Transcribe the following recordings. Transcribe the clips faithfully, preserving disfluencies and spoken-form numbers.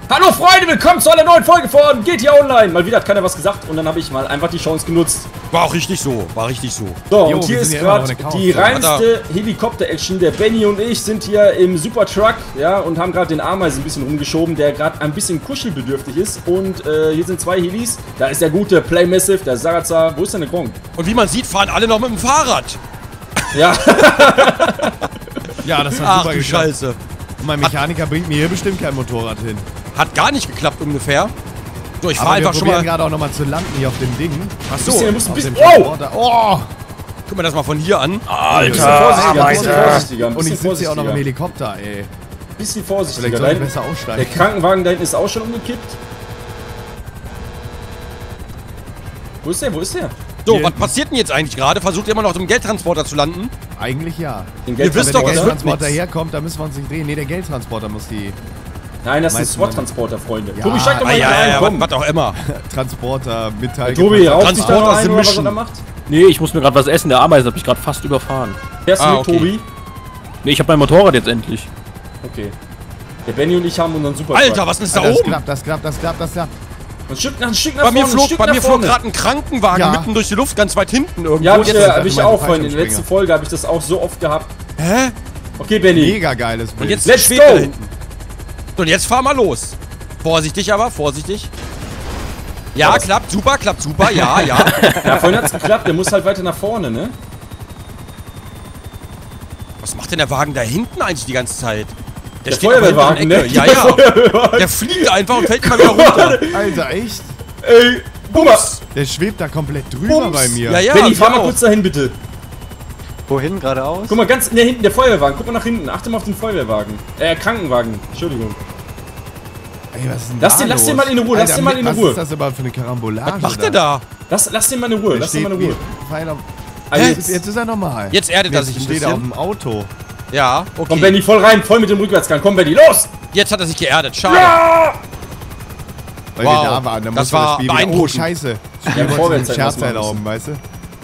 Hallo Freunde, willkommen zu einer neuen Folge von G T A Online. Mal wieder hat keiner was gesagt und dann habe ich mal einfach die Chance genutzt. War auch richtig so, war richtig so. So, jo, und hier ist gerade die reinste Helikopter-Action. Der Benny und ich sind hier im Super Truck, ja, und haben gerade den Ameisen ein bisschen rumgeschoben, der gerade ein bisschen kuschelbedürftig ist. Und äh, hier sind zwei Helis. Da ist der gute Play Massive, der Sarazar. Wo ist denn der Gronk? Und wie man sieht, fahren alle noch mit dem Fahrrad. Ja. Ja, das hat Ach super du geklappt. Scheiße. Und mein Mechaniker bringt mir hier bestimmt kein Motorrad hin. Hat gar nicht geklappt ungefähr. So, ich Aber fahr einfach wir schon mal. gerade auch nochmal zu landen hier auf dem Ding. Ach so. Bisschen, muss ein bisschen, Auf dem oh! Transporter. Oh! Guck mal das mal von hier an. Ein bisschen vorsichtiger, ein bisschen vorsichtiger. Ein Und ich bisschen sitze hier auch noch im vorsichtiger. Helikopter, ey. Bisschen Vielleicht vorsichtiger. soll ich Dein, besser der aussteigen. Krankenwagen da hinten ist auch schon umgekippt. Wo ist der? Wo ist der? So, Hier was hinten. passiert denn jetzt eigentlich gerade? Versucht ihr immer noch im Geldtransporter zu landen? Eigentlich ja. Den Ihr wisst Wenn doch, der es wird Geldtransporter nichts. herkommt, dann müssen wir uns nicht drehen. Nee, der Geldtransporter muss die Nein, das ist ein Meinst du, SWAT-Transporter, Freunde. Ja. Tobi, steig doch Ah, mal ja, rein, ja, ja, komm. was auch immer. Transporter, Metall. Tobi, raucht sich da Transporter noch ein, sind oder was er Mission. da macht? Nee, ich muss mir gerade was essen. Der Ameise hat mich gerade fast überfahren. Fährst du Ah, mit, okay. Tobi? Nee, ich habe mein Motorrad jetzt endlich. Okay. Der Benny und ich haben unseren Super Alter, was ist da Das oben? klappt, das klappt, das klappt, das klappt. Ein Stück nach, ein Stück nach Bei mir vorne, ein flog, Stück bei nach mir flog vorne. gerade ein Krankenwagen Ja. mitten durch die Luft, ganz weit hinten irgendwo. Ja, hab ich, Jetzt- äh, ist hab das ich meine auch vorhin. In der letzten Fallschirmspringer. Folge habe ich das auch so oft gehabt. Hä? Okay, Benny. Mega geiles Bild. Und jetzt Let's schwebt er go. hinten. So, und jetzt fahr mal los. Vorsichtig aber, vorsichtig. Ja, Ja, was- klappt super, klappt super, ja, ja. Ja, vorhin hat's geklappt. Der muss halt weiter nach vorne, ne? Was macht denn der Wagen da hinten eigentlich die ganze Zeit? Der steht aber hinter Feuerwehrwagen, der Ecke. ne? Ja, Der ja. Feuerwehrwagen. Der fliegt einfach und fällt immer wieder runter. Alter, echt? Ey, guck mal. Der schwebt da komplett drüber Bums. bei mir. Ja, ja. Benny, fahr wir mal auch. kurz dahin, bitte. Wohin? Geradeaus? Guck mal, ganz ne, hinten, der Feuerwehrwagen. Guck mal nach hinten. Achte mal auf den Feuerwehrwagen. Äh, Krankenwagen. Entschuldigung. Ey, was ist denn Lass da den- lass los? den mal in Ruhe, lass Alter, den mal in was Ruhe. ist das überhaupt für eine Karambolage? Was macht der da? Lass, lass den mal in Ruhe. Der Lass den steht mal in Ruhe. wie Pfeil auf- Also Jetzt, jetzt, jetzt ist er normal. Jetzt erdet er Jetzt sich ein steht er auf bisschen. dem Auto. Ja, okay. komm, Benny, voll rein. Voll mit dem Rückwärtsgang. Komm, Benny, los! Jetzt hat er sich geerdet. Schade. Weil Wow. wir da waren. Dann Das mussten wir war das Spiel wieder. Oh, beeindruckend. scheiße. Ja, Wir wollten vorwärts den halt was Scherz machen erlauben, weißt du?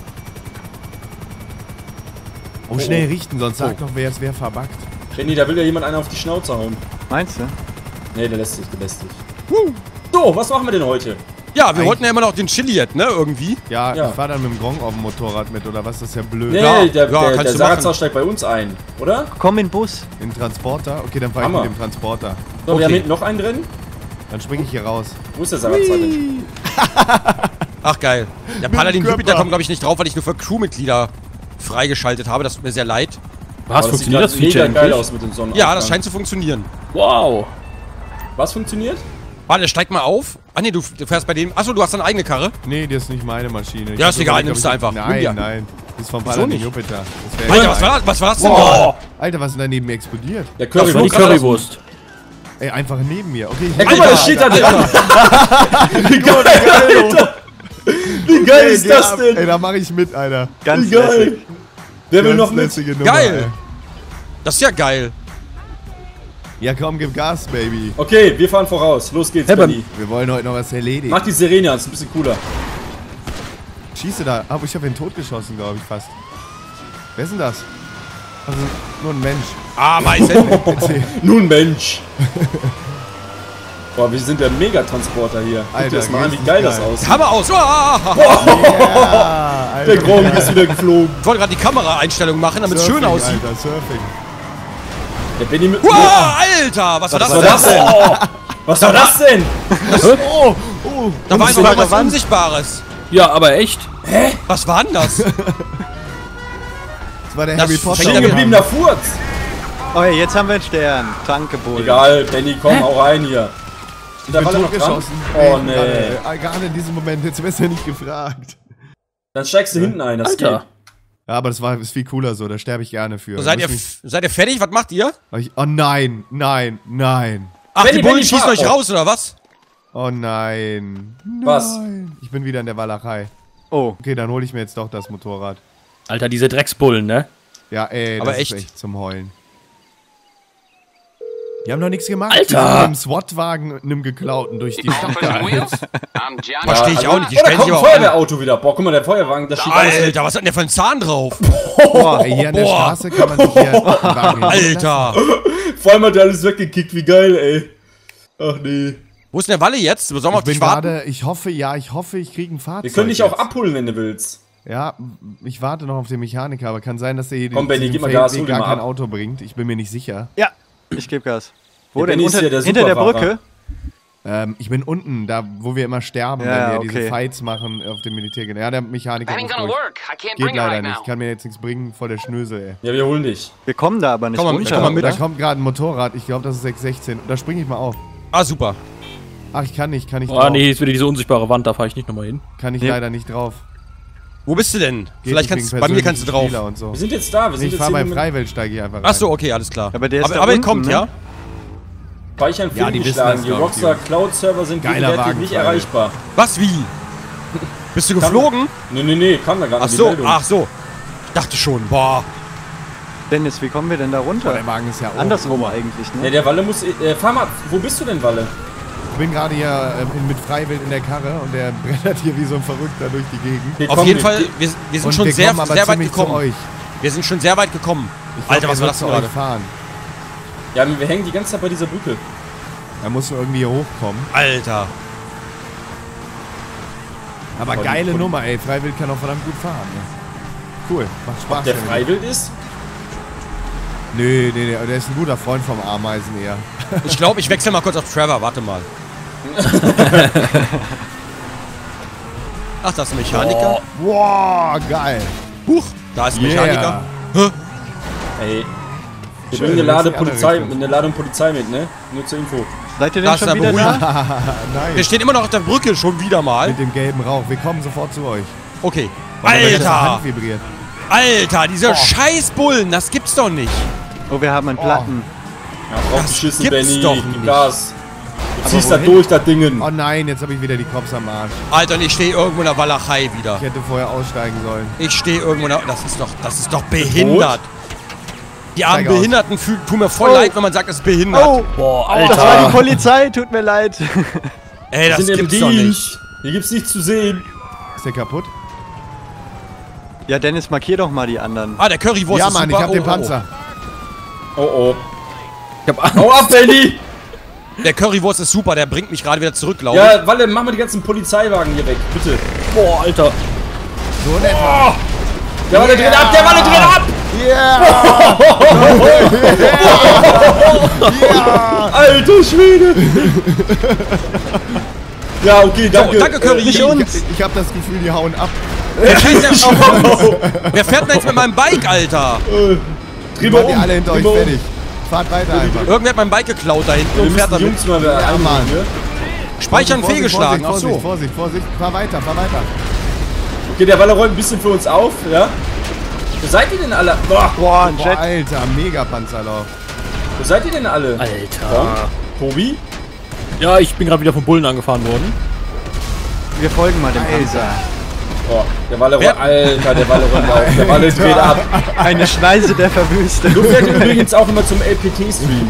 Oh, schnell richten, sonst sagt Oh. doch, wer es wer verbuggt. Benny, da will ja jemand einen auf die Schnauze hauen. Meinst du? Nee, der lässt sich, der lässt sich. So, was machen wir denn heute? Ja, wir Eigentlich- wollten ja immer noch den Chiliet, ne, irgendwie. Ja, Ja. ich fahr dann mit dem Gong auf dem Motorrad mit, oder was? Das ist ja blöd. Nee, Ja, der, ja, der, kannst der du Sarazar machen. steigt bei uns ein, oder? Komm in den Bus. In den Transporter? Okay, dann fahr ich Hammer. mit dem Transporter. So, Okay. wir haben hinten noch einen drin. Dann springe ich hier raus. Wo ist der Sarazar denn? Ach, geil. Der Mit Paladin dem Körper. Jupiter kommt, glaube ich, nicht drauf, weil ich nur für Crewmitglieder freigeschaltet habe. Das tut mir sehr leid. Was, Aber das funktioniert sieht das Feature mega geil endlich? aus mit dem Sonnenaufgang. Ja, das scheint zu funktionieren. Wow. Was funktioniert? Warte, steig mal auf. Ah, nee, du, du fährst bei dem. Achso, du hast deine eigene Karre. Nee, das ist nicht meine Maschine. Ich Ja, hab ist egal, überlegt, nimmst ob du ich- einfach. Nimm Nein, dir. nein. Das ist vom Wieso Paladin nicht? Jupiter. Das wär Alter, geil. was war, was war das denn Boah. gerade? Alter, was ist denn daneben explodiert? Der Das war die Currywurst. Currywurst. Ey, einfach neben mir. Okay, ich Ey, guck mal, das steht da dran. Wie geil, Alter. Wie geil ist das Ey, denn? da mache ich mit, Alter. Ganz Wie geil. lässig. Wer will Ganz noch mit? lässige Nummer, Geil. ey. Das ist ja geil. Ja, komm, gib Gas, Baby. Okay, wir fahren voraus. Los geht's, Hey, Benny. Wir wollen heute noch was erledigen. Mach die Sirene an, ist ein bisschen cooler. Schieße da. Aber ich habe ihn totgeschossen, glaube ich, fast. Wer ist denn das? Also, nur ein Mensch. Ah, Meißel. Erzähl. Nun, Mensch. Boah, wir sind der Megatransporter hier. Guck dir Alter, das mal an, wie richtig geil das geil. aussieht. Hammer aus. Ah, Ja, Alter. Der Gronk ist wieder geflogen. ich wollte gerade die Kameraeinstellung machen, damit es schön Surfing, aussieht. Alter, Surfing. Der Benny mit... Wow, Alter, was war das Was war denn? das denn? Was war das denn? Oh, oh. Da war das einfach war was der Wand. Unsichtbares. Ja, aber echt? Was war denn das? Das war der Das Harry Potter. fängt Stehen ja gebliebener Furz. Oh, hey, jetzt haben wir einen Stern. Danke, Bull. Egal, Benny, komm, hau rein hier. Ich Da bin war der noch dran? totgeschossen. Oh, Ey, nee. Gerade, gerade in diesem Moment, jetzt wärst du ja nicht gefragt. Dann steigst du hinten ein, das Alter. geht. Ja, aber das war ist viel cooler so, da sterbe ich gerne für. Seid ihr, Muss mich- seid ihr fertig? Was macht ihr? ich, oh nein, nein, nein. Ach, Benny, die Bullen Benny, schießen fahr- euch oh. raus, oder was? Oh nein. Was? Nein. Ich bin wieder in der Walachei. Oh. Okay, dann hole ich mir jetzt doch das Motorrad. Alter, diese Drecksbullen, ne? Ja, ey, Aber das echt? ist echt zum Heulen. Die haben doch nichts gemacht. Alter! Die sind mit einem SWAT-Wagen, einem geklauten durch die Stadt geheizt. Verstehe ich auch nicht. Die Oh, da stellen kommt sich ein aber auch an. Feuerwehrauto wieder. Boah, guck mal, der Feuerwagen, da steht alles. Alter, was hat denn der für einen Zahn drauf? Ey, hier an der Boah. Straße kann man sich hier einen Wagen hinstellen lassen. Alter. Vor allem hat der alles weggekickt, wie geil, ey. Ach nee. Wo ist denn der Walle jetzt? Sollen wir Ich auf bin dich warten? gerade, ich hoffe, ja, ich hoffe, ich kriege ein Fahrzeug. Wir können dich auch jetzt. abholen, wenn du willst. Ja, ich warte noch auf den Mechaniker, aber kann sein, dass der hier Komm, Benny, diesen gib mal Gas, Feldweg hol ihn gar mal kein ab. Auto bringt. Ich bin mir nicht sicher. Ja, ich gebe Gas. Wo Der denn? Benny ist Unter, ja der hinter der Superfahrer. Brücke? Ähm, ich bin unten, da wo wir immer sterben, Ja, wenn wir okay. diese Fights machen auf dem Militärgelände. Ja, der Mechaniker That ain't ruft gonna durch. work. I can't Geht bring her leider right nicht, now. kann mir jetzt nichts bringen vor der Schnösel, ey. Ja, wir holen dich. Wir kommen da aber nicht Komm mal, runter. ich komm mal mit. Da oder? kommt gerade ein Motorrad, ich glaube, das ist sechs sechzehn. Da springe ich mal auf. Ah, super. Ach, ich kann nicht, kann nicht Oh drauf. nee, hier ist wieder diese unsichtbare Wand, da fahre ich nicht nochmal hin. Kann ich Nee. leider nicht drauf. Wo bist du denn? Geht Vielleicht nicht kannst wegen du, bei mir kannst du persönlichen drauf. Spieler Und so. Wir sind jetzt da, wir sind Ich jetzt fahr hier beim mit Freiwild, steige ich einfach rein. Achso, okay, alles klar. Aber der ist aber, da aber ihr unten, kommt, ne? ja? Speichern Ja, die wissen fehlgeschlagen. das, Die glaub ich, Rockstar die Cloud-Server sind Geiler gegenwärtig Wagen, nicht Freiwild. erreichbar. Was, wie? Bist du geflogen? Nee, nee, nee, kam da gar Ach nicht die so, Meldung. ach so. Ich dachte schon, boah. Dennis, wie kommen wir denn da Boah, runter? der Wagen ist ja oben. Andersrum eigentlich, Ja, ne? der Walle muss... Äh, fahr mal... Wo bist du denn, Walle? Ich bin gerade hier ähm, in- mit Freiwild in der Karre und der brettert hier wie so ein Verrückter durch die Gegend. Wir Auf kommen jeden nicht. Fall, wir, wir sind Und schon wir sehr, kommen aber sehr weit ziemlich zu gekommen. euch. Wir sind schon sehr weit gekommen. Ich glaub, Alter, was er war wird das zu denn euch gerade? fahren. Ja, wir hängen die ganze Zeit bei dieser Brücke. Da musst du irgendwie hier hochkommen. Alter. Aber Von- geile von- Nummer, ey. Freiwild kann auch verdammt gut fahren. Ne? Cool, macht Spaß. Der damit. Freiwild ist? Nee, nee, nee, der ist ein guter Freund vom Ameisen eher. Ich glaube, ich wechsle mal kurz auf Trevor. Warte mal. Ach, das ist ein Mechaniker. Boah, geil. Huch, da ist ein Yeah. Mechaniker. Hä? Ey. Wir Schön, bringen eine, das ist Lade die andere Polizei, Richtung. eine Ladung Polizei mit, ne? Nur zur Info. Seid ihr Da denn ist schon er wieder beruhigt. da? Wir Nice. stehen immer noch auf der Brücke, schon wieder mal. Mit dem gelben Rauch. Wir kommen sofort zu euch. Okay. Weil meine ganze Alter! Hand vibriert. Alter, diese Scheißbullen, das gibt's doch nicht. Oh, wir haben einen Platten. Ja, drauf Das geschissen, gibt's Benny. doch Gib nicht. Gas. Du ziehst da wohin? durch, das Dingen. Oh nein, jetzt habe ich wieder die Cops am Arsch. Alter, und ich stehe irgendwo in der Walachei wieder. Ich hätte vorher aussteigen sollen. Ich stehe irgendwo in der... Das ist doch, das ist doch behindert. Die armen Steig aus. Behinderten fühlen, tun mir voll Oh. leid, wenn man sagt, das ist behindert. Oh, Boah, das war die Polizei, tut mir leid. Ey, das Wir sind im gibt's doch nicht. Dienst. Hier gibt's nichts zu sehen. Ist der kaputt? Ja, Dennis, markier doch mal die anderen. Ah, der Currywurst Ja, ist Mann, super. ich hab oh, den oh, Panzer. Oh oh. Ich hab Angst. Hau ab, Benny! Oh. Der Currywurst ist super, der bringt mich gerade wieder zurück, glaube ich. Ja, Walle, mach mal die ganzen Polizeiwagen hier weg, bitte. Boah, Alter. So in etwa. Der Walle dreht ab, der Walle dreht ab! Alter Schwede! Ja, okay, danke. So, danke, Curry. Nicht Ich, uns. ich habe das Gefühl, die hauen ab. Wer fährt denn, oh, wer fährt denn jetzt mit meinem Bike, Alter? Die Dreh mal die um. alle hinter dreh euch mal um. fertig. Fahrt weiter einfach. Irgendwer hat mein Bike geklaut da hinten Wir und fährt müssen die damit. Jungs mal wieder Ja, einholen, Mann. ne? Speichern Vorsicht, fehlgeschlagen, ach Vorsicht, so. Vorsicht, Vorsicht, Vorsicht. Fahr weiter, fahr weiter. Okay, der Walle räumt ein bisschen für uns auf, ja? Wo seid ihr denn alle? Boah, Boah, ein Boah, Jet. Alter, mega Panzerlauf. wo seid ihr denn alle? Alter. Tobi? Ja, ich bin gerade wieder vom Bullen angefahren worden. Wir folgen mal dem Panzer. Oh, der Walle Wer- räumt. Alter, der Walle räumt auf. Der Walle dreht ab. Eine Schneise der Verwüstung. Du fährst übrigens auch immer zum L P T-Stream.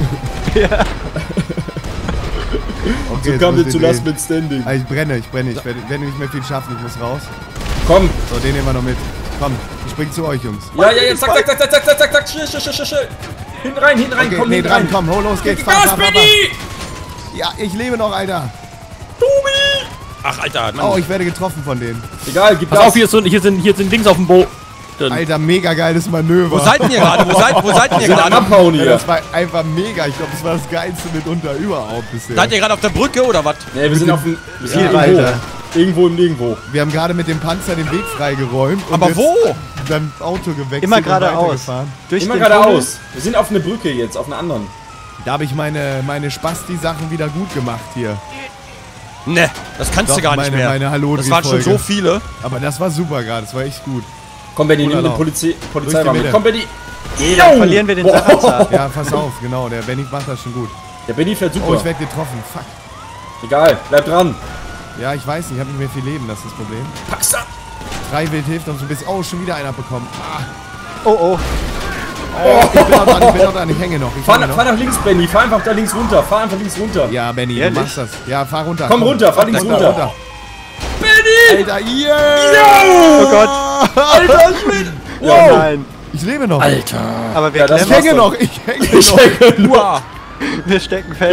Okay, So jetzt kam muss der ich zu drehen. Last mit Standing. Ah, ich brenne, ich brenne. Ich werde, werde nicht mehr viel schaffen, ich muss raus. Komm. So, den nehmen wir noch mit. Komm, ich spring zu euch, Jungs. Ja, ja, ja, zack, zack, zack, zack, zack, zack, zack, zack, schnell, schnell, schnell, schnell. Hinten rein, hinten rein, Okay, komm, nee, hinten dran, rein. komm, hol, los geht's. Gib Fahr, Gas, fahr, fahr, Benny! fahr. Ja, ich lebe noch, Alter. Ach, Alter, Mann. Oh, ich werde getroffen von denen. Egal, gib Pass Gas. auf, hier, ist so, hier, sind, hier sind Dings auf dem Boot. Alter, mega geiles Manöver. Wo seid ihr gerade? Wo seid, wo seid ihr Wir sind am gerade? Abhauen Ja, hier. das war einfach mega. Ich glaube, das war das geilste mitunter überhaupt bisher. Seid ihr gerade auf der Brücke oder was? Nee, wir sind auf dem... Wir sind Ja, irgendwo. Alter. Irgendwo im Nirgendwo. Wir haben gerade mit dem Panzer den Weg freigeräumt. und Aber jetzt wo? Dann Auto gewechselt Immer und geradeaus. weitergefahren. Durch Immer den geradeaus. Wir sind auf einer Brücke jetzt, auf einer anderen. Da habe ich meine, meine Spasti-Sachen wieder gut gemacht hier. Ne, das kannst Doch, du gar nicht meine- mehr. meine das waren schon Hallodri-Folge. so viele. Aber das war super gerade, das war echt gut. Komm, Benny, nimm Oder den Lauf. Polizi Durch Polizeiwagen die mit. Mitte. Komm, Benny. Tunnel. Dann verlieren wir den Boah. Sachansatz. Ja, pass auf, genau. Der Benny macht das schon gut. Der Benny fährt Oh, super. ich werde getroffen. Fuck. Egal, bleib dran. Ja, ich weiß nicht, ich habe nicht mehr viel Leben, das ist das Problem. Pack's ab. Freiwild hilft uns ein bisschen. Oh, schon wieder einer bekommen. Ah, Oh, oh. ich bin noch dran, ich bin noch dran, ich hänge noch. Ich Fahr, hänge nach- fahr noch. nach links, Benny. Fahr einfach da links runter. Fahr einfach links runter. Ja, Benny, Ehrlich? du machst das. Ja, fahr runter. Komm runter, fahr links runter. runter. runter. Benny! Alter, yeah! Oh Gott. Alter Schwede! Oh Wow! nein. Ich lebe noch. Alter. Aber wir, Ja, das Ich klemmen, hänge noch, ich hänge noch. Uah. wir stecken fest.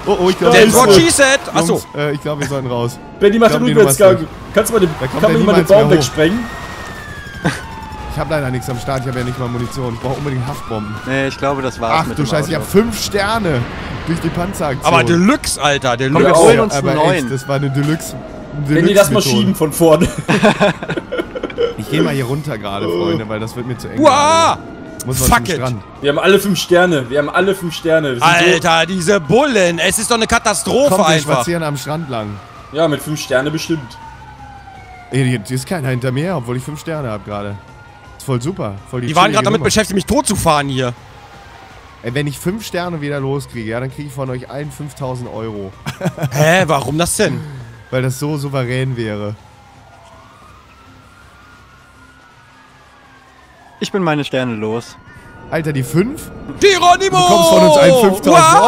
Oh, oh, ich glaube, That's what she said. Achso. äh, ich glaube, wir sollten raus. Benny macht Ich den glaub, die Rückwärtsgang. Nummer Kannst du mal den, Da kommt kann er man mal den niemals mehr Baum hoch. wegsprengen? Ich habe leider nichts am Start, ich habe ja nicht mal Munition. Ich brauche unbedingt Haftbomben. Nee, ich glaube, das war's Ach mit du dem Scheiße, ich Auto. habe fünf Sterne durch die Panzeraktion. Aber Deluxe, Alter, Komm, Deluxe. wir Ja, holen auch. uns einen Aber echt, neuen. das war eine Deluxe. Deluxe Benny, lass mal Methode. schieben von vorne. Ich gehe mal hier runter gerade, Freunde, weil das wird mir zu eng. Uah! Muss man Fuck zum it. Strand. Wir haben alle fünf Sterne. Wir haben alle fünf Sterne. Wir sind Alter, diese Bullen. Es ist doch eine Katastrophe Kommt, wir einfach. spazieren am Strand lang. So, ja, mit fünf Sterne bestimmt. Ey, hier ist keiner hinter mir, obwohl ich fünf Sterne habe gerade. Ist voll super. Voll die Die waren chillige gerade damit Nummer. beschäftigt, mich tot zu fahren hier. Ey, wenn ich fünf Sterne wieder loskriege, ja, dann kriege ich von euch allen fünftausend Euro. Hä, warum das denn? Weil das so souverän wäre. Ich bin meine Sterne los. Alter, die fünf? Geronimo! Du bekommst von uns allen fünftausend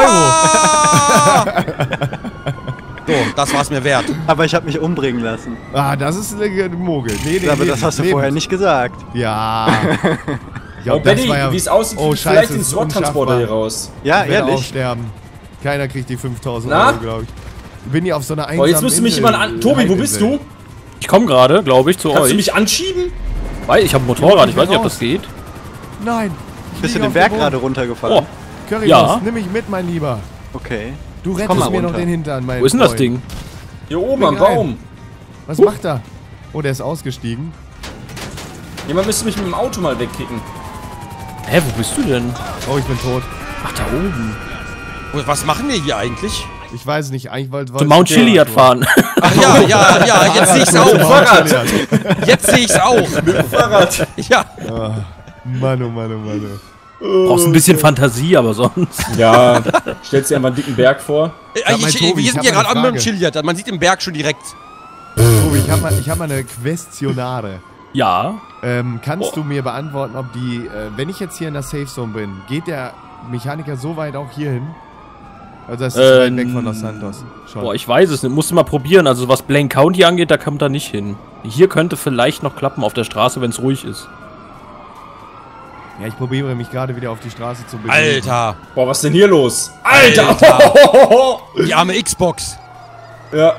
Euro. So, das war's mir wert. Aber ich habe mich umbringen lassen. Ah, das ist eine Mogel. Nee, nee, Aber nee, das hast du lebend. vorher nicht gesagt. Ja. Ich Oh, glaub, das Benny, war ja- wie es aussieht, Oh, kriegt scheiße, vielleicht den das ist SWAT-Transporter hier unschaffbar. raus. Ja, Ich werde auch ehrlich. sterben. Keiner kriegt die fünftausend Na? Euro, glaube ich. Ich bin hier auf so einer einsamen Oh, jetzt müsste mich Insel, jemand an... Tobi, wo bist du? Ich komme gerade, glaube ich, zu Kannst euch. du mich anschieben? Weil ich habe ein Motorrad, ich weiß nicht, ob das geht. Nein. ich Bist du liege den auf Berg dem gerade Boden. runtergefahren? Oh, Currywurst, Ja. nimm mich mit, mein Lieber. Okay. Du komm rettest mal mir noch runter. den Hintern, mein wo ist denn das Freund. Ding? Hier oben Spring am Baum. Was macht er? Oh, der ist ausgestiegen. Jemand müsste mich mit dem Auto mal wegkicken. Hä, wo bist du denn? Oh, ich bin tot. Ach, da oben. Was machen wir hier eigentlich? Ich weiß nicht, eigentlich wollte Zu Mount Chiliad fahren. Ach ja, ja, ja, jetzt sehe ich's auch. Fahrrad. Jetzt sehe ich's auch. Fahrrad. Ja. Mann, oh Mann, oh Mann. Brauchst ein bisschen Fantasie, aber sonst. Ja, stellst dir einfach einen dicken Berg vor. Ich, mal, ich, Tobi, wir ich sind hab hier mal gerade eine am Frage. Chiliad. Man sieht den Berg schon direkt. Oh. Tobi, ich habe mal, ich hab mal eine Questionare. Ja. Ähm, kannst du mir beantworten, ob die, äh, wenn ich jetzt hier in der Safe Zone bin, geht der Mechaniker so weit auch hier hin? Also das ist Ähm, weit weg von Los Santos. Schon. Boah, ich weiß es nicht. Musst du mal probieren. Also was Blaine County angeht, da kommt er nicht hin. Hier könnte vielleicht noch klappen auf der Straße, wenn es ruhig ist. Ja, ich probiere mich gerade wieder auf die Straße zu bewegen. Alter. Boah, was ist denn hier los? Alter! Alter. Die arme Xbox. Ja.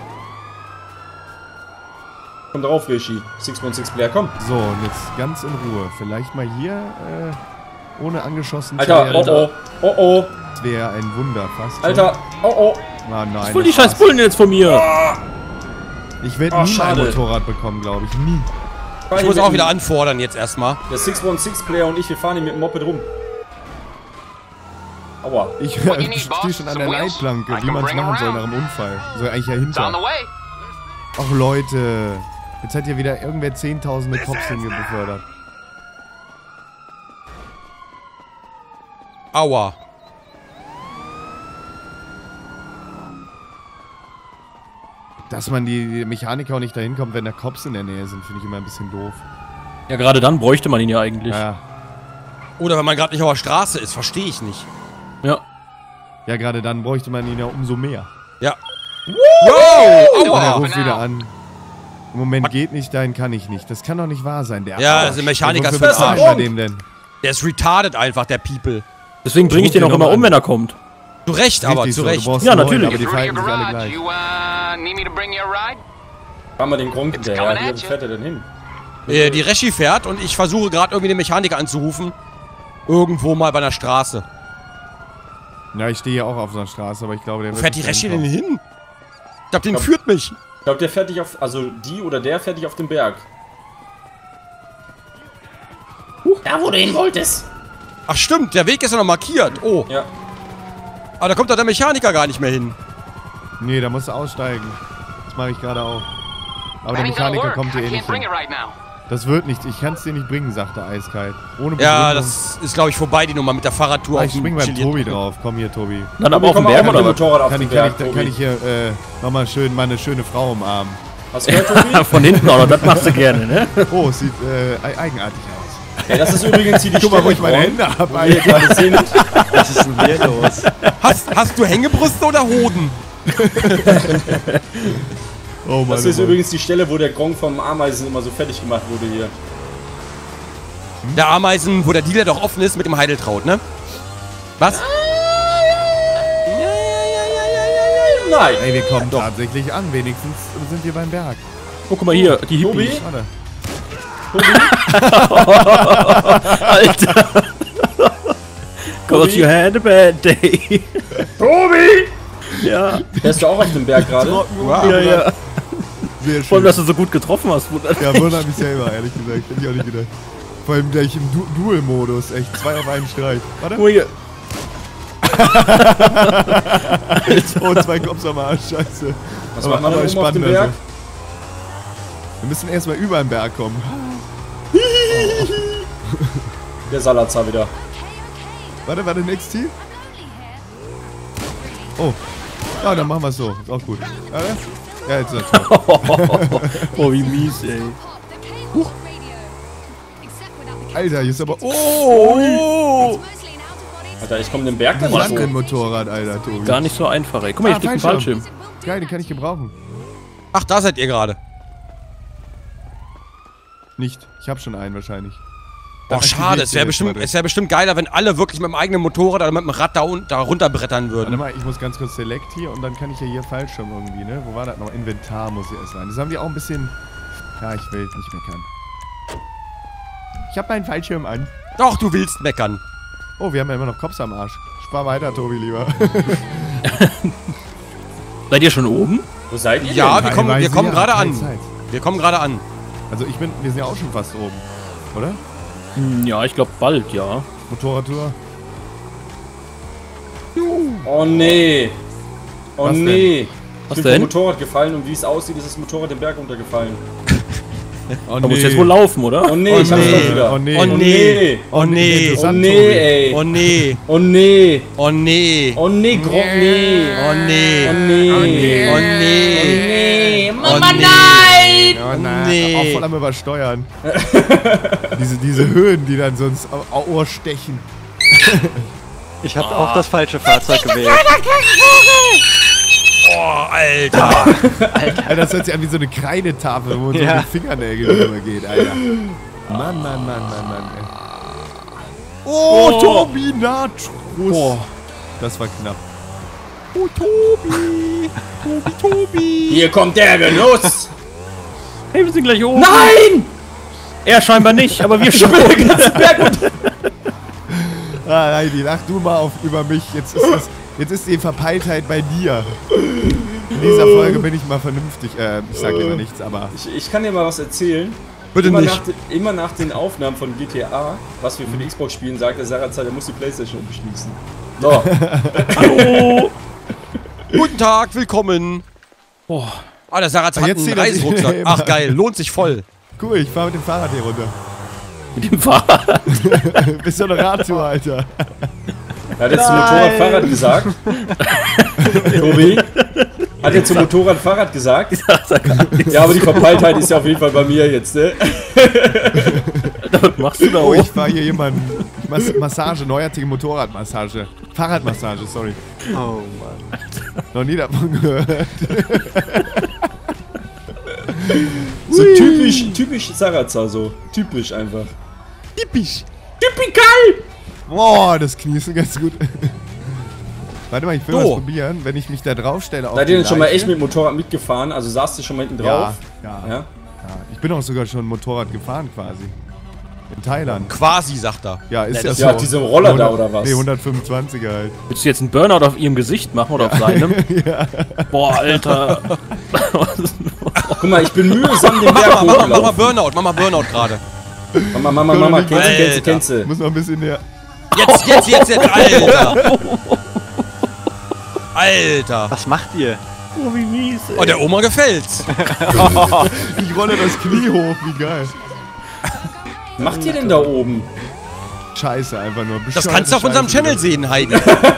Komm drauf, Rishi. sechs von sechs Player, komm. So, und jetzt ganz in Ruhe. Vielleicht mal hier, äh, ohne angeschossen Alter, zu oh werden. oh. Oh oh. Das wäre ein Wunder fast. schon. Alter, oh oh. Ah, nein. Voll die das scheiß war's. Bullen jetzt von mir. Ich werde Oh, nie schade. mein Motorrad bekommen, glaube ich. Nie. Ich muss auch wieder anfordern jetzt erstmal. Der sechs von sechs Player und ich, wir fahren hier mit dem Moped rum. Aua. Ich What you need, stehe boss? schon an Some der wheels? Leitplanke, I wie can man es bring 'em machen soll around. nach dem Unfall. So eigentlich ja It's on the hinter. way. Ach Leute, jetzt hat hier wieder irgendwer zehntausende Cops hingebefördert. Aua. Dass man die die Mechaniker auch nicht dahin kommt, wenn da Cops in der Nähe sind, finde ich immer ein bisschen doof. Ja, gerade dann bräuchte man ihn ja eigentlich. Ja. Ja, Oder wenn man gerade nicht auf der Straße ist, verstehe ich nicht. ja. ja gerade dann bräuchte man ihn ja umso mehr. Ja. Wow! Und er Aua! ruft wieder an. Im Moment geht nicht, dahin kann ich nicht. Das kann doch nicht wahr sein. Der Ja, Arsch. also Mechaniker ist Wofür für den bezahlen Arsch. wir dem denn? Der ist retarded einfach, der People. Deswegen bringe ich den Ruf auch ihn immer noch um, an. wenn er kommt. Zu Recht, aber Richtig zu so, Recht. du brauchst Ja, einen neuen, natürlich. aber die Through to your verhalten sich alle garage. gleich. You uh, need me to bring you a ride? Fahren wir den Gronk hinterher. coming Hier, at wo you. fährt er denn hin? Äh, die Reschi fährt und ich versuche gerade irgendwie den Mechaniker anzurufen. Irgendwo mal bei einer Straße. Ja, ich stehe ja auch auf so einer Straße, aber ich glaube, der Wo wird fährt die nicht Reschi denn hinkommen. hin? Ich glaube, den Glaub- führt mich. Ich glaube, der fährt dich auf... Also, die oder der fährt dich auf den Berg. Da, wo du hin wolltest. Ach stimmt, der Weg ist ja noch markiert. Oh, Ja. aber da kommt doch der Mechaniker gar nicht mehr hin. Nee, da musst du aussteigen. Das mache ich gerade auch. Aber der That ain't gonna Mechaniker work. kommt hier I eh can't nicht bring hin. it right now. Das wird nicht. Ich kann es dir nicht bringen, sagt er eiskalt. Ohne Ja, Begründung. das ist, glaube ich, vorbei, die Nummer mit der Fahrradtour. Ah, auf ich dem spring beim Chili- Tobi drauf. Komm hier, Tobi. Dann aber Wir auf dem kommen Berg auch mit oder dem was? Motorrad auf Kann den ich, kann, Berg, ich, Tobi. kann ich hier äh, nochmal schön meine schöne Frau umarmen? Hast du gehört, Tobi? Von hinten auch noch, das machst du gerne, ne? Oh, es sieht äh, eigenartig aus. Ja, das ist übrigens hier die Guck mal, wo Stelle, ich meine Gronk, Hände habe. wo wir hier gerade sind. Was ist denn hier los? Hast, hast du Hängebrüste oder Hoden? Oh Mann, Das oh ist Mann. übrigens die Stelle, wo der Gronk vom Ameisen immer so fertig gemacht wurde hier. Der Ameisen, wo der Dealer doch offen ist mit dem Heideltraut, ne? Was? Ja, ja, ja, ja, Nein. Ey, wir kommen tatsächlich an. Wenigstens sind wir beim Berg. Oh, guck mal hier, die Tobi? Hippies. Warte. Alter. Cause you had a bad day. Tobi! Ja. Fährst du auch auf dem Berg gerade? Wow. Ja, ja. Sehr Vor allem, schön. dass du so gut getroffen hast. Wundert Ja, mich. wundert mich selber, ehrlich gesagt. Hätte ich auch nicht gedacht. Vor allem gleich im du Duel-Modus. Echt, zwei auf einen Streich. Warte. Guck mal hier. Oh, zwei Cops am Arsch. Scheiße. Was machen wir denn oben auf dem spannend, Berg? also. Wir müssen erstmal über den Berg kommen. Der Salazar wieder. Warte, warte, next Ziel. Oh. Ja, dann machen wir es so. Ist auch gut. Warte. Ja, jetzt ist das toll. Oh, wie mies, ey. Huch. Alter, hier ist aber... Oh! Alter, ich komme den Berg dann Das nicht ist ein so. Motorrad, Alter, Tobi. Gar nicht so einfach, ey. Guck mal, Ah, hier fliegt ein Fallschirm. Fallschirm. Geil, den kann ich gebrauchen. Ach, da seid ihr gerade. Nicht. Ich habe schon einen wahrscheinlich. Boah, schade. Es wäre bestimmt, es wär bestimmt geiler, wenn alle wirklich mit dem eigenen Motorrad oder mit dem Rad da, un da runterbrettern Warte würden. mal, ich muss ganz kurz Select hier und dann kann ich ja hier Fallschirm irgendwie, ne? Wo war das noch? Inventar muss hier erst sein. Das haben wir auch ein bisschen... Ja, ich will nicht meckern. Ich hab meinen Fallschirm an. Doch, du willst meckern. Oh, wir haben ja immer noch Cops am Arsch. Spar weiter, Tobi, lieber. Seid ihr schon oben? Wo seid ihr Ja, denn? wir kommen, wir Teilweise kommen ja, gerade keine an. Zeit. Wir kommen gerade an. Also ich bin... Wir sind ja auch schon fast oben. Oder? Hm, ja, ich glaube bald, ja. Motorradtour. Oh nee. Oh Was denn? nee. Was Ich bin denn? vom Motorrad gefallen und wie es aussieht, ist das Motorrad den Berg runtergefallen. Oh, Da muss jetzt wohl laufen, oder? Oh nee, Oh ich hab's nee. doch wieder. Oh nee. Oh nee. Oh nee. Oh Interessant, nee, Tobi. ey. Oh nee. Oh nee. Oh nee. Oh nee, Gro nee. Oh nee. Oh nee. Oh nee. Oh nee. Mama, nein! Oh nein, Nee. auch voll am Übersteuern. diese, diese Höhen, die dann sonst au- au Ohr stechen. Ich habe auch das falsche Fahrzeug gewählt. Oh, Alter. Alter, das hört sich an wie so eine Kreidetafel, wo man Ja. so mit Fingernägeln drüber geht, Alter. Mann, Mann, Mann, Mann, Mann, ey. Oh, Tobi Natruss. Boah. Das war knapp. Oh, Tobi. Tobi, Tobi. Hier kommt der Genuss. Hey, wir sind gleich oben. Nein! Er scheinbar nicht, aber wir schon. Ah, Heidi, lach du mal auf über mich. Jetzt ist, das, jetzt ist die Verpeiltheit bei dir. In dieser Folge bin ich mal vernünftig. Äh, ich sag lieber nichts, aber... Ich, ich kann dir mal was erzählen. Bitte immer, nicht. Nach, de- immer nach den Aufnahmen von G T A, was wir für die Xbox spielen, sagt der Sarazar, der muss die Playstation umschließen. So. Hallo. Guten Tag, willkommen. Boah. Ah, der Saraz Ah, hat jetzt einen zieht er sich Reiserucksack. immer. Ach geil, lohnt sich voll. Cool, ich fahr mit dem Fahrrad hier runter. Mit dem Fahrrad. Bist du eine Radtour, Alter. Er hat jetzt zum Motorrad Fahrrad gesagt. Tobi? Hat jetzt zum Motorrad Fahrrad gesagt? Ja, aber die Verpeiltheit ist ja auf jeden Fall bei mir jetzt, ne? Was machst du da Oh, oben? ich fahr hier jemanden. Mas Massage, neuartige Motorradmassage. Fahrradmassage, sorry. Oh Mann. Noch nie davon gehört. So typisch, typisch Sarazar so. Typisch einfach. Typisch. Typikal! Boah, das Knie ist ganz gut. Warte mal, ich will So. was probieren. Wenn ich mich da drauf stelle auf Seid die ihr denn schon mal Leiche- echt mit dem Motorrad mitgefahren? Also saßt du schon mal hinten drauf? Ja, ja, Ja? ja. Ich bin auch sogar schon Motorrad gefahren quasi. In Thailand. Quasi, sagt er. Ja, ist Ja, ja das- so. Ja, diese Roller da oder was? Nee, hundertfünfundzwanziger halt. Willst du jetzt einen Burnout auf ihrem Gesicht machen oder auf seinem? Boah, Alter. Guck mal, ich bin mühsam den Mach Berg mal, mach mal, mach mal hochgelaufen. Burnout, mach mal Burnout gerade. Mama, Mama, Mama, kennst du, kennst du, Alter. kennst du. Muss noch ein bisschen näher. Jetzt, jetzt, jetzt, jetzt, Alter. Alter. Was macht ihr? Oh, wie mies, ey. Oh, der Oma gefällt's. Ich rolle das Knie hoch, wie geil. Was macht ihr denn da oben? Scheiße, einfach nur. Das kannst du auf unserem Scheiße. Channel sehen, Heidi.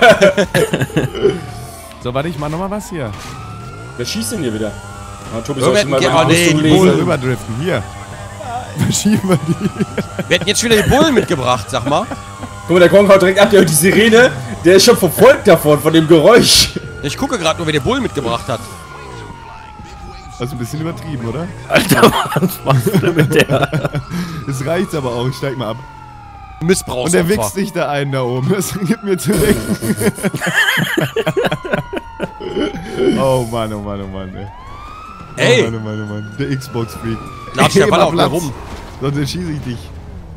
So, warte, ich mach nochmal was hier. Wer schießt denn hier wieder? Ah, Tobi Wir soll schon mal hätten- beim oh, nee, Rüstung die Bullen lesen. rüberdriften, hier. Verschieben wir die. Wir hätten jetzt schon wieder die Bullen mitgebracht, sag mal. Guck mal, der Gong haut direkt ab, der hört die Sirene. Der ist schon verfolgt davon, von dem Geräusch. Ich gucke gerade nur, wer die Bullen mitgebracht hat. Also ein bisschen übertrieben, oder? Alter, was machst du denn mit der? Das reicht aber auch, ich steig mal ab. Und Missbrauchsopfer. der wichst sich da einen da oben. Das gibt mir zu denken. Oh Mann, oh Mann, oh Mann, ey. Ey! Oh Mann, oh Mann, oh Mann. Der Xbox-Freak. Latsch der Geh Ball mal auf mir Platz, rum. Sonst erschieße ich dich.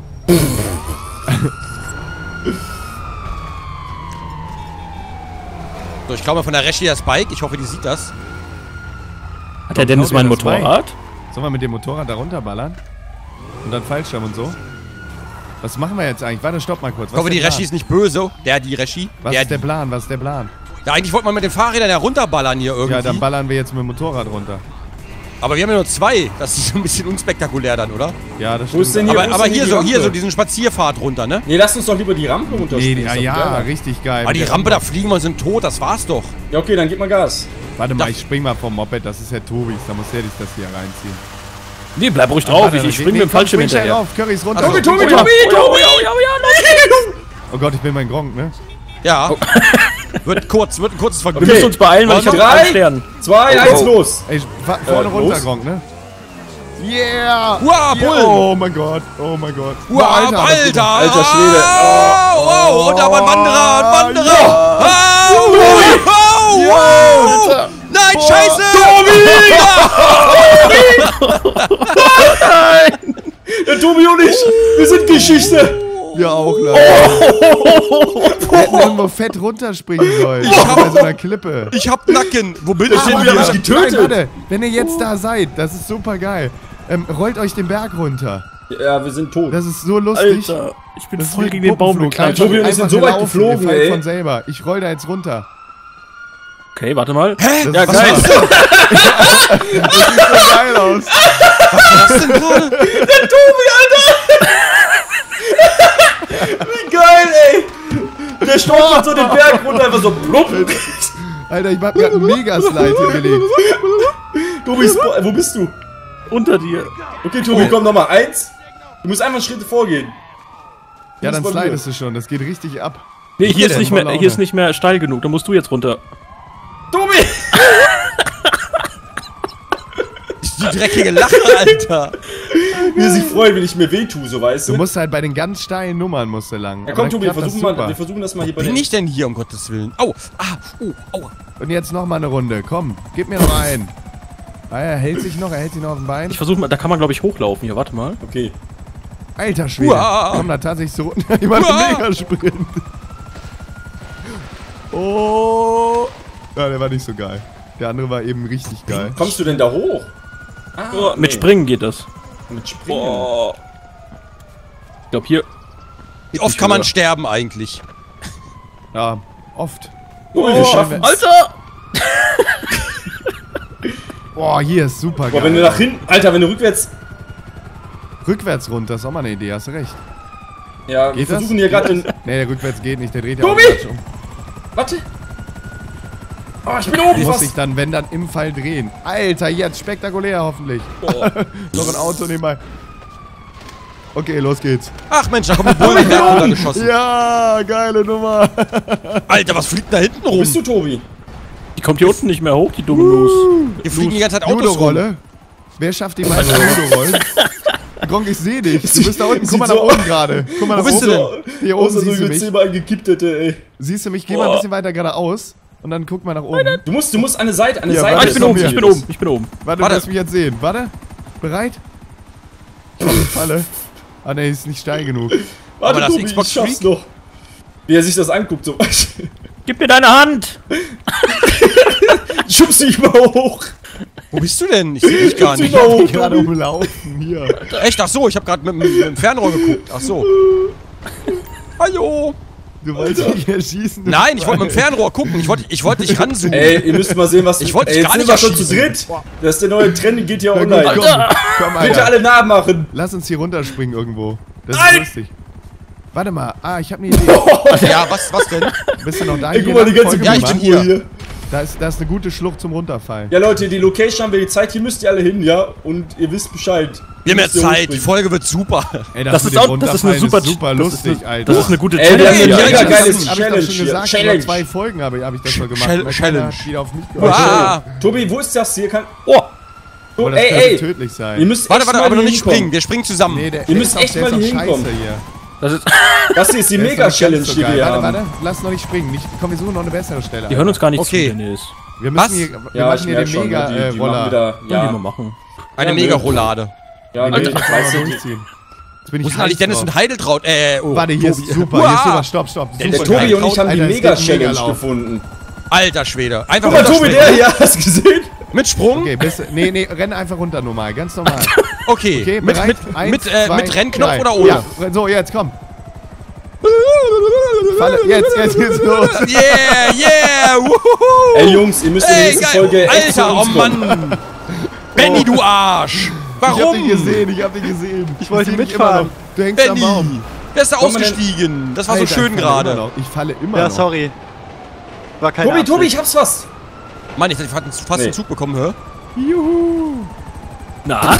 So, ich glaube von der Reschi das Bike. Ich hoffe, die sieht das. Hat der Dennis Hau dir mein das Motorrad? Sollen wir mit dem Motorrad da runterballern? Und dann Fallschirm und so? Was machen wir jetzt eigentlich? Warte, stopp mal kurz. Ich hoffe, die Reschi ist nicht böse. Der, die Reschi. Was der, ist der die. Plan? Was ist der Plan? Ja, eigentlich wollte man mit den Fahrrädern ja runterballern hier irgendwie. Ja, dann ballern wir jetzt mit dem Motorrad runter. Aber wir haben ja nur zwei. Das ist ein bisschen unspektakulär dann, oder? Ja, das Wo ist stimmt. denn Aber, wo ist aber denn hier die so, Rampe? hier so diesen Spazierfahrt runter, ne? Nee, lass uns doch lieber die Rampe Nee, runterspringen. die, ist ja, doch ja, geiler. richtig geil. Aber die Mit der Rampe, da fliegen wir und sind tot. Das war's doch. Ja, okay, dann gib mal Gas. Warte Da- mal, ich spring mal vom Moped. Das ist ja Tobis. Da muss der dich das hier reinziehen. Nee, bleib ruhig drauf. Warte, Ich, ich nee, spring mit dem komm, Fallschirm spring schnell hinterher. Rauf. Curry ist runter. Tobi, Tobi, Oh, Tobi, ja. Tobi! Oh Gott, ich bin mein Gronk, ne? Ja. Wird kurz, wird ein kurzes Wir Vergnügen. müssen uns beeilen, weil ich hab Drei. einen Stern. Zwei, eins, los! Ey, fa- vorne Äh, runter, los? Gronk, ne? Yeah! Uah, yeah. Bullen. Oh mein Gott, oh mein Gott. Uah, Alter, Alter, das geht- Alter. Alter Schwede. Oh, oh, und da war ein Wanderer, ein Wanderer. Oh, oh, Ja, oh. Alter. Nein, scheiße. Der Tobi und ich, wir sind Geschichte! Wir auch, Leute. Wir hätten irgendwo fett runterspringen sollen. Ich hab- bei so einer Klippe. Ich hab Nacken. Wo bin ich Den denn hab ich hier? getötet! Nein, warte, wenn ihr jetzt da seid, das ist super geil. Ähm, rollt euch den Berg runter. Ja, wir sind tot. Das ist so lustig. Alter, ich bin Das ist voll wie gegen den Baum Puppenflug. geklatscht. Einfach- Tobi und ich sind einfach so weit laufen, geflogen, ihr fallt ey. von selber. Ich roll da jetzt runter. Okay, warte mal. Hä? Das Ja, ist geil. so, das sieht so geil aus. Was denn gerade? Wie geil, ey! Der stolpert so den Berg runter, einfach so plupp. Alter, ich hab grad einen Megaslide hingelegt. Tobi, spo- wo bist du? Unter dir. Okay, Tobi, komm nochmal. Eins. Du musst einfach Schritte vorgehen. Ja, dann Das war slidest du schon. Das geht richtig ab. Nee, hier ist, denn? nicht Voll mehr, hier ist Laune. nicht mehr steil genug. Da musst du jetzt runter. Tobi! Die dreckige Lache, Alter. Wie er sich freut, wenn ich mir wehtue, so weißt du. Du musst halt bei den ganz steilen Nummern musst du lang. Ja, Aber komm, dann Tobi, wir klappt das versuchen, mal, super. wir versuchen das mal hier bei Bin den... ich denn hier, um Gottes Willen? Au, ah, oh, aua. Und jetzt noch mal eine Runde. Komm, gib mir noch einen. Ah, er hält sich noch, er hält sich noch auf dem Bein. Ich versuche mal, da kann man glaube ich hochlaufen. Hier, warte mal. Okay. Alter Schwede. Uah. Komm da tatsächlich so runter. Ich mach Uah. einen Megasprint. Oh. Ja, der war nicht so geil. Der andere war eben richtig geil. Kommst du denn da hoch? Ah, Oh, mit nee. Springen geht das. Mit Springen. Oh. Ich glaube hier. Wie oft kann man sterben eigentlich? Ja, oft. Oh, wir schaffen Alter! Boah, hier ist super geil. Boah, wenn du nach hinten... Alter, wenn du rückwärts... Rückwärts runter, ist auch mal eine Idee, hast du recht. Ja, wir Geht das? versuchen hier gerade den... Nee, der rückwärts geht nicht, der dreht ja Tobi! automatisch um. Warte! Oh, ich bin oben Du musst fast! dich dann, wenn dann, im Fall drehen. Alter, jetzt spektakulär hoffentlich. Noch ein Auto nebenbei. Okay, los geht's. Ach Mensch, da kommt ein Bullen der runtergeschossen. Ja, geile Nummer. Alter, was fliegt da hinten Wo rum? bist du, Tobi? Die kommt hier unten nicht mehr hoch, die dumme Lus. Hier fliegen die ganze Zeit Autos rum. Judo-Rolle. Wer schafft die meisten Judo-Rollen? Gronk, ich seh dich. Du bist da unten. Guck Sieht mal so nach oben gerade. Guck mal Wo nach bist oben. du denn? Hier oben Außer so, siehst du ich mich. zehnmal gekippt hätte, ey. Siehst du mich? Geh mal ein bisschen weiter geradeaus. Und dann guck mal nach oben. Du musst, du musst an eine Seite, an eine Ja, Seite. warte, Ah, ich des bin oben, mir. ich bin oben, ich bin oben. Warte, Warte. du wirst mich jetzt sehen. Warte. Bereit? Ich falle. Ah, ne, ist nicht steil genug. Warte, Aber das Tobi, Xbox ich schaff's Freak? noch. Wie er sich das anguckt, so. Gib mir deine Hand! Schubst dich mal hoch. Wo bist du denn? Ich sehe dich gar Schubst dich nicht. mal hoch, Gerade Tobi. umlaufen. Hier. Echt? Ach so, ich habe gerade mit, mit, mit dem Fernrohr geguckt. Ach so. Hallo. Du wolltest mich erschießen. du Nein, ich wollte mit dem Schwein. Fernrohr gucken. Ich wollte ich wollte dich ranzoomen. Ey, ihr müsst mal sehen, was... Ich wollte ey, dich jetzt gar sind nicht wir schon zu erschießen. dritt. Das ist der neue Trend, geht ja Na gut, online. komm, komm, Bitte Alter. alle nachmachen. Lass uns hier runterspringen irgendwo. Das Nein! ist lustig. Warte mal. Ah, ich habe eine Idee. Ja, was, was denn? Bist du noch da? Ey, Hier guck mal, die lang, ganze folge Ja, mir ich mal. bin hier. hier. Da ist, da ist eine gute Schlucht zum Runterfallen. Ja, Leute, die Location haben wir die Zeit. Hier müsst ihr alle hin, ja? Und ihr wisst Bescheid. Wir haben ja Müsst ihr Zeit. Die hochspringen. Folge wird super. Ey, Das mit ist, dem auch, das ist eine Runterfallen super, ist super das lustig, ist eine, Alter. Das ist eine gute Ey, wir haben Challenge. eine Ja, mega ja, geile das Hab ich doch Challenge schon hier. gesagt, Challenge. vor zwei Folgen habe ich, hab ich das schon gemacht. Challenge. Aber keiner Challenge. hat wieder auf mich gehört. Ah. Tobi, wo ist das hier? Kann... Oh, Oh, Aber das ey, könnte ey. tödlich Ihr sein. müsst Warte, echt warte, mal aber noch hier nicht hinkommen. springen. Wir springen zusammen. Nee, der, Ihr der müsst ist auch- echt der ist mal auch hier scheiße hinkommen. hier. das ist. Das hier ist die Der ist noch nicht Mega-Challenge, ganz so die wir geil. hier Warte, haben. warte, lass noch nicht springen. Nicht, komm, wir suchen noch eine bessere Stelle. Die hören uns gar nicht Okay. zu, Dennis. Wir müssen Was? hier, wir Ja, machen ich hier merk den schon, mega ne, die, äh, die machen Roller. wieder, Ja, die wir ja, machen. Eine Ja, Mega-Roulade. ja, nee, Alter, ich ich weiß mal nicht. durchziehen. Jetzt bin ich Wo sind eigentlich heiß Dennis drauf. und Heideltraut? Äh, oh. Warte, hier Tobi. ist super, hier ist Uah! super, stopp, stopp. Dennis Super Der Tobi und ich haben die Alter, es gibt einen Mega-Challenge Megalauf. gefunden. Alter Schwede. Einfach Guck mal, Tobi, der runterspringen. hier, hast du gesehen? Mit Sprung? Okay, bist, nee, nee, renn einfach runter normal, ganz normal. Okay. Okay, mit, bereit? mit, Eins, mit, äh, zwei, mit Rennknopf drei. oder ohne? Ja, so, jetzt komm. Falle, jetzt, jetzt geht's los. Yeah, yeah, wuhuhu. Ey, Jungs, ihr müsst in der Ey, nächsten geil. Folge echt zu Alter, oh uns kommen. Mann. Benny, du Arsch. Ich hab dich Warum? gesehen, ich hab dich gesehen. Ich wollte seh dich mitfahren. immer noch. Du hängst am Baum. Benny. Der ist da Komm mal ausgestiegen. Das war so Alter, schön ich falle immer gerade. noch. Ich falle immer Ja, noch. sorry. War keine Tobi, Absicht. Tobi, ich hab's fast. Mann, ich hätte fast fast Nee. einen Zug bekommen, hör. Juhu. Na?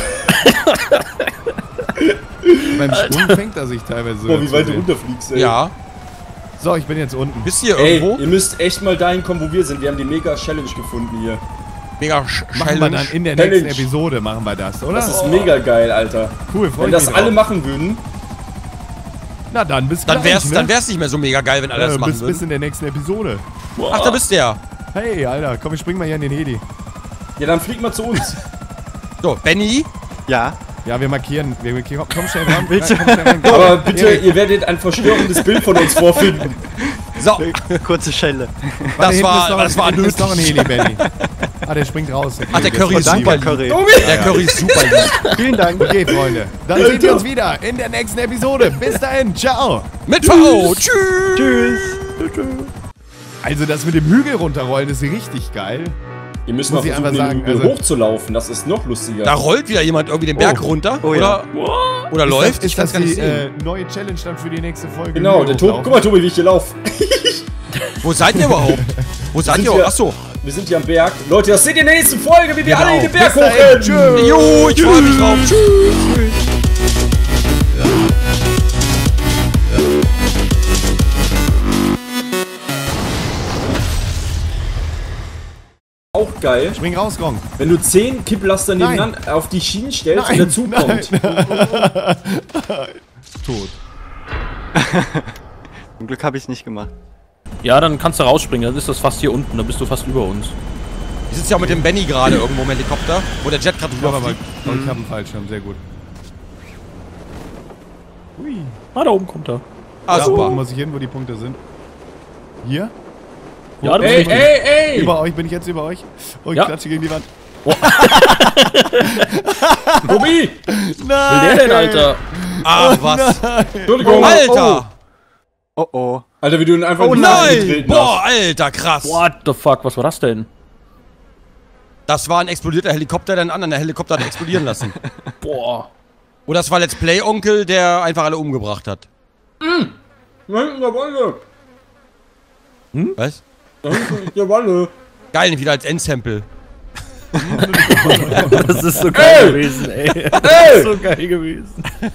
Beim Sprung fängt er sich teilweise so. Boah, wie zu weit du sehen. runterfliegst, ey. Ja. So, ich bin jetzt unten. Bist du hier Ey, irgendwo? ihr müsst echt mal dahin kommen, wo wir sind. Wir haben die Mega-Challenge gefunden hier. Mega Machen wir Challenge. dann in der Challenge. nächsten Episode, machen wir das, oder? Das ist mega geil, Alter. cool, freu Wenn ich das mich alle drauf. machen würden. Na dann, bis Dann gleich, wär's, ne? dann wär's nicht mehr so mega geil, wenn alle das äh, machen bis, würden. bis in der nächsten Episode. Ach, da bist du ja. Hey, Alter, komm, wir springen mal hier in den Heli. Ja, dann flieg mal zu uns. So, Benny. Ja. Ja, wir markieren. Wir, wir, komm, komm schnell ran. Komm schnell ran. Aber bitte, Erik, ihr werdet ein verstörendes Bild von uns vorfinden. So, Kurze Schelle. warte, das hinten war, ist noch, das war hinten ist noch ein nötig. Heli, Benny. Ah, der springt raus. Ach, der Curry ist ist super Danke, lieb. Curry. Tobi! Der Curry ist super lieb. Vielen Dank. Okay, Freunde. Dann sehen wir uns wieder in der nächsten Episode. Bis dahin. Ciao. Mit V O. Tschüss. Tschüss. Also, das mit dem Hügel runterrollen ist richtig geil. Ihr müsst Muss mal ich versuchen, einfach den sagen, Hügel also- hochzulaufen. Das ist noch lustiger. Da rollt wieder jemand irgendwie den Berg Oh. runter. Oh oder ja. oder läuft. Ist Ich das, kann's ist gar das nicht die sehen. äh, neue Challenge dann für die nächste Folge? Genau, Hügel der Tobi. hochlaufen? Guck mal, Tobi, wie ich hier laufe. Wo seid ihr überhaupt? Wo seid sind ihr? hier- Achso. Wir sind hier am Berg. Leute, das seht ihr in der nächsten Folge, wie wir Genau. alle in den Berg Bis dahin. hochrennen. Tschüss. Jo, ich freue mich drauf. Tschüss. Auch geil, Spring raus, Gong. wenn du zehn Kipplaster Nein. nebeneinander auf die Schienen stellst Nein, und der Zug nein, kommt. Tot. Zum Glück habe ich es nicht gemacht. Ja, dann kannst du rausspringen, dann ist das fast hier unten, dann bist du fast über uns. Ich sitze ja auch mit dem Benny gerade irgendwo im Helikopter, wo der Jet gerade Ich glaube drüber aber, fliegt. oh, ich habe einen Fallschirm, sehr gut. Hui. Ah, da oben kommt er. Ah, Da super. muss ich hin, wo die Punkte sind. Hier? Ja, du Ey, bist richtig. ey, ey! Über euch, bin ich jetzt über euch? Oh, ich Ja. klatsche gegen die Wand. Tobi! Nein! Wer denn, Alter? Ah, was? Entschuldigung. Alter! Oh oh. Alter, wie du ihn einfach Oh in die Nase nein! getreten Boah, hast. Alter, krass. What the fuck, was war das denn? Das war ein explodierter Helikopter, der einen anderen Helikopter hat explodieren lassen. Boah. Oder das war Let's Play-Onkel, der einfach alle umgebracht hat. Nein, der Wolle. Was? Der Wolle. Geil, nicht wieder als Endsample. Das ist so geil Ey! gewesen, ey. Ey! So geil gewesen.